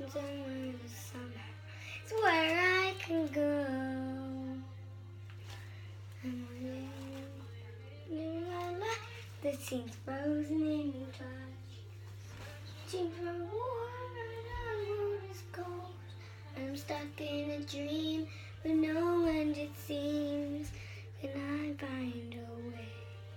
somewhere the summer is where I can go. And when I like the scene's frozen in your touch, reaching for warm and the world is cold. I'm stuck in a dream with no end it seems. When I find a way.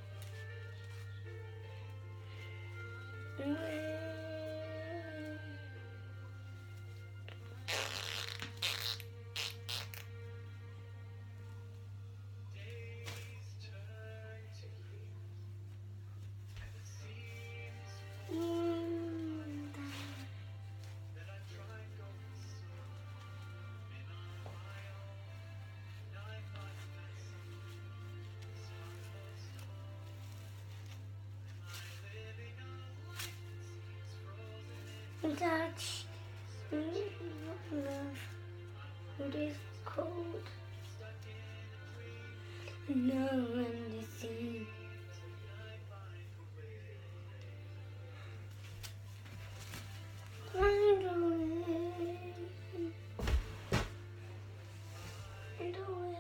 Touch, love, it is cold. No one to see. Find a way, find a way.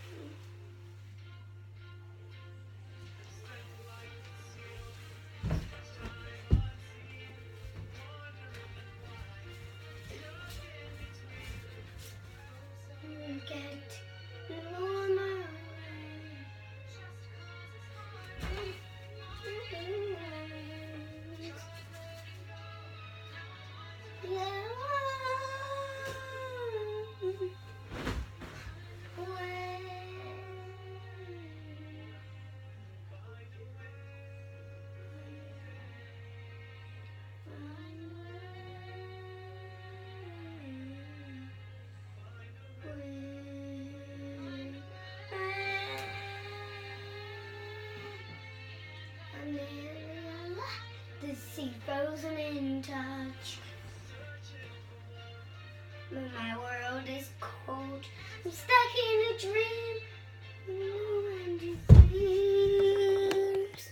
Get on my way. The sea frozen in touch. But my world is cold. I'm stuck in a dream. No end it seems.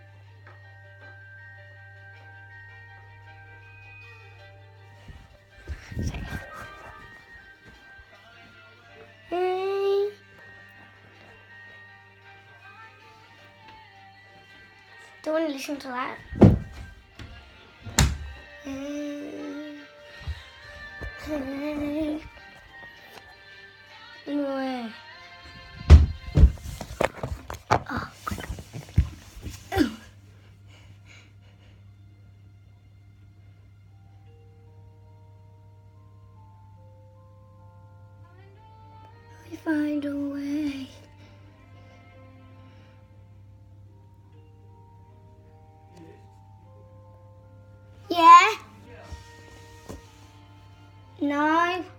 Hey. Don't want to listen to that. Anyway. Oh, quick. We find a way. Yeah? No.